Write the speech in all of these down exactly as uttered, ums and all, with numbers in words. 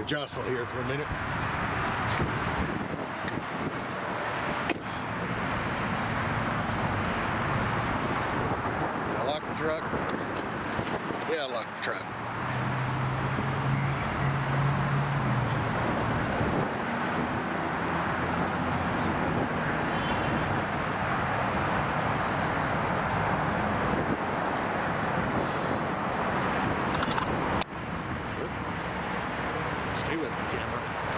to jostle here for a minute. I locked the truck. Yeah, I locked the truck. Stay with me, camera.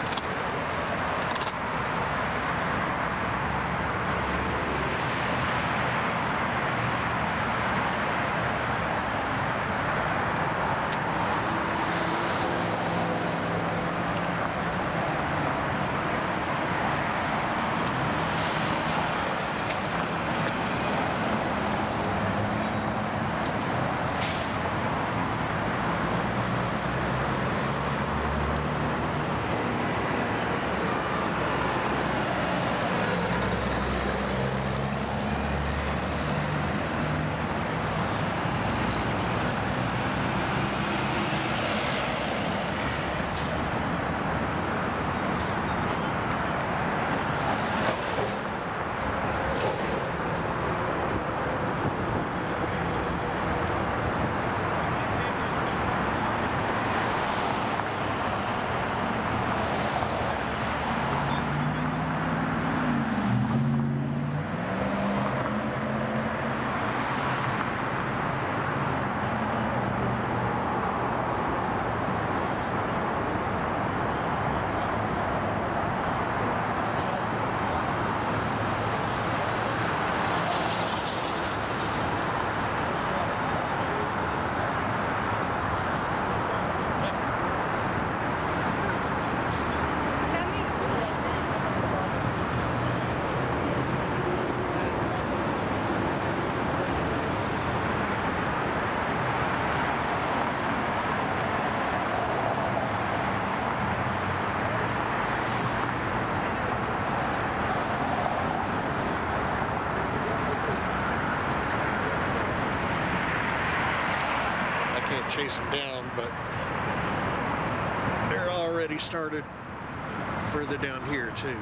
Chase them down, but they're already started further down here too.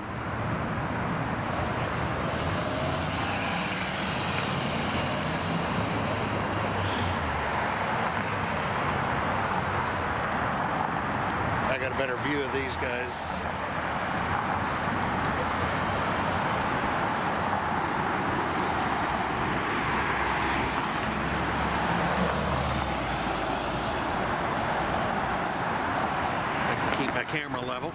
I got a better view of these guys. My camera level.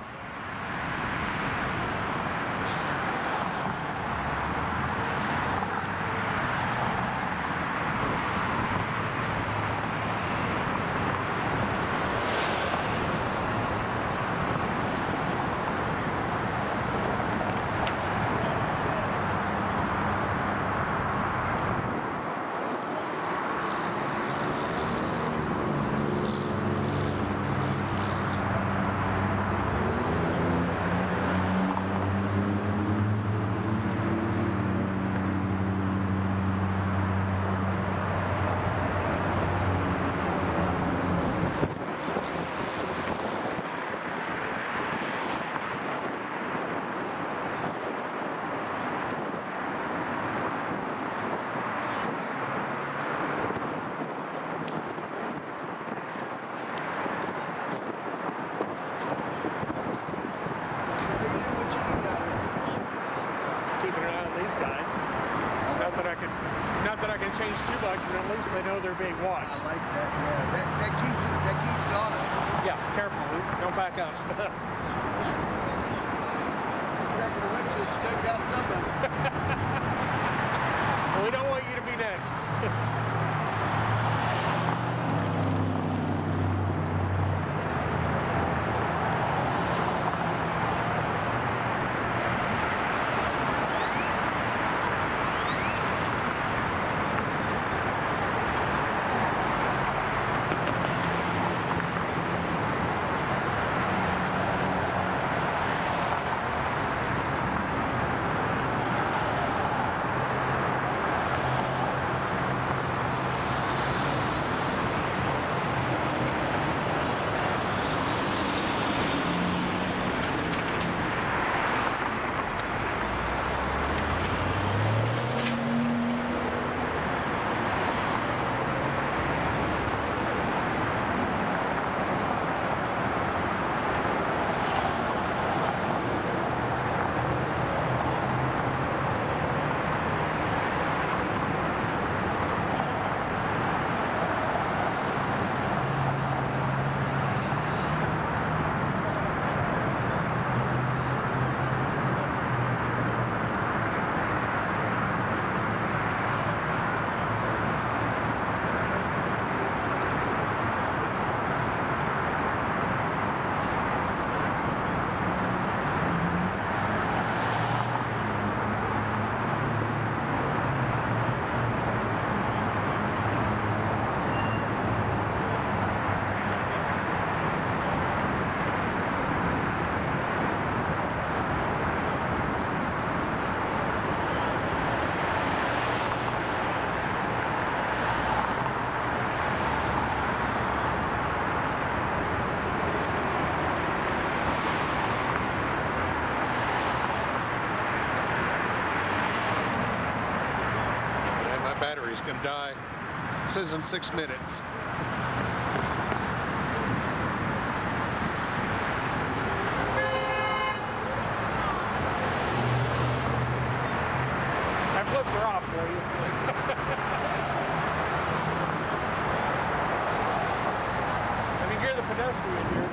Change too much, but at least they know they're being watched. I like that. Yeah, that, that keeps it. That keeps it honest. Yeah, careful, Luke. Don't back up. Back in the windshield, you still got something. Well, we don't want you to be next. battery's going to die. It says in six minutes. I flipped her off for you. I mean, you're the pedestrian here.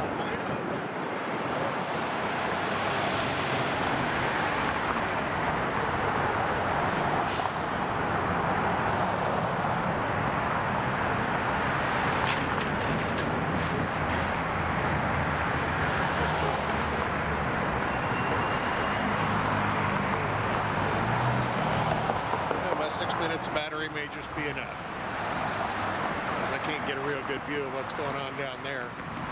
Six minutes of battery may just be enough, because I can't get a real good view of what's going on down there.